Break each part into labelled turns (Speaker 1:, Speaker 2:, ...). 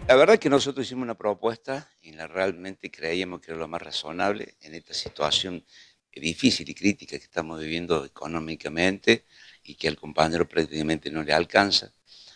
Speaker 1: La verdad que nosotros hicimos una propuesta y la realmente creíamos que era lo más razonable en esta situación difícil y crítica que estamos viviendo económicamente y que al compañero prácticamente no le alcanza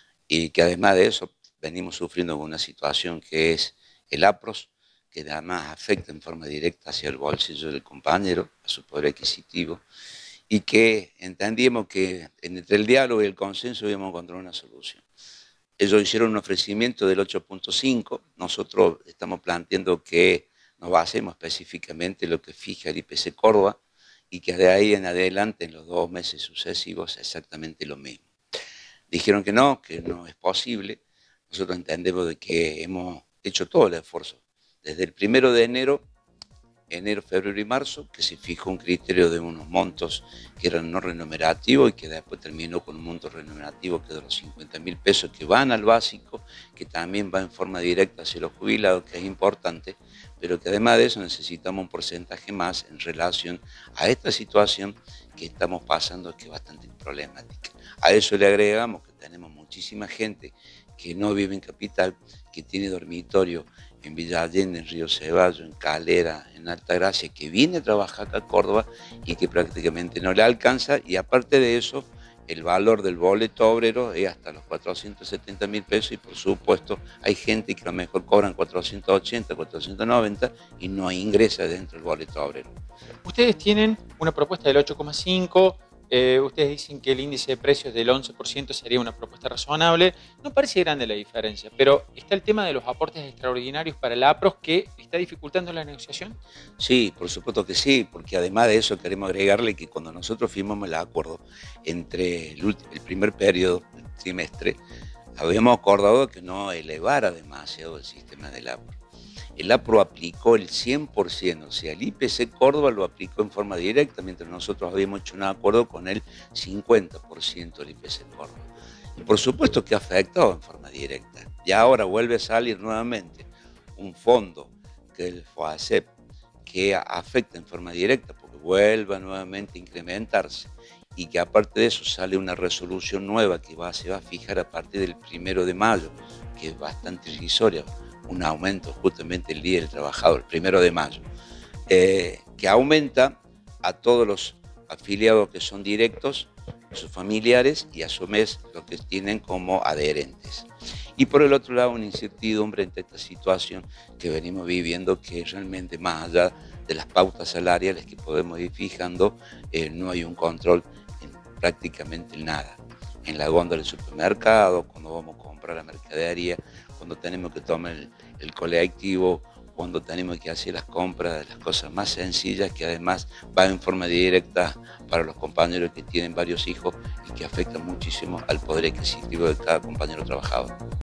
Speaker 1: y que además de eso venimos sufriendo con una situación que es el APROS, que además afecta en forma directa hacia el bolsillo del compañero, a su poder adquisitivo, y que entendíamos que entre el diálogo y el consenso íbamos a encontrar una solución. Ellos hicieron un ofrecimiento del 8.5, nosotros estamos planteando que nos basemos específicamente en lo que fija el IPC Córdoba y que de ahí en adelante, en los 2 meses sucesivos, exactamente lo mismo. Dijeron que no es posible. Nosotros entendemos de que hemos hecho todo el esfuerzo. Desde el 1 de enero, febrero y marzo, que se fijó un criterio de unos montos que eran no remunerativos y que después terminó con un monto remunerativo que es de los 50.000 pesos que van al básico, que también va en forma directa hacia los jubilados, que es importante, pero que además de eso necesitamos un porcentaje más en relación a esta situación que estamos pasando, que es bastante problemática. A eso le agregamos que tenemos muchísima gente que no vive en Capital, que tiene dormitorio en Villa Allende, en Río Ceballos, en Calera, en Altagracia, que viene a trabajar acá a Córdoba y que prácticamente no le alcanza, y aparte de eso, el valor del boleto obrero es hasta los 470.000 pesos y por supuesto hay gente que a lo mejor cobran 480, 490 y no ingresa dentro del boleto obrero.
Speaker 2: Ustedes tienen una propuesta del 8,5, ustedes dicen que el índice de precios del 11% sería una propuesta razonable. No parece grande la diferencia, pero está el tema de los aportes extraordinarios para el APROS que está dificultando la negociación.
Speaker 1: Sí, por supuesto que sí, porque además de eso queremos agregarle que cuando nosotros firmamos el acuerdo entre el primer periodo, el trimestre, habíamos acordado que no elevara demasiado el sistema del APRO. El APRO aplicó el 100%, o sea, el IPC Córdoba lo aplicó en forma directa, mientras nosotros habíamos hecho un acuerdo con el 50% del IPC Córdoba. Y por supuesto que ha afectado en forma directa. Y ahora vuelve a salir nuevamente un fondo, que es el FOACEP, que afecta en forma directa porque vuelva nuevamente a incrementarse y que aparte de eso sale una resolución nueva que se va a fijar a partir del 1 de mayo, que es bastante irrisoria, un aumento justamente el Día del Trabajador, el 1 de mayo, que aumenta a todos los afiliados que son directos, sus familiares y a su vez los que tienen como adherentes. Y por el otro lado, una incertidumbre ante esta situación que venimos viviendo, que realmente más allá de las pautas salariales que podemos ir fijando, no hay un control en prácticamente nada. En la góndola del supermercado, cuando vamos a comprar la mercadería, cuando tenemos que tomar el colectivo, cuando tenemos que hacer las compras de las cosas más sencillas, que además van en forma directa para los compañeros que tienen varios hijos y que afectan muchísimo al poder adquisitivo de cada compañero trabajador.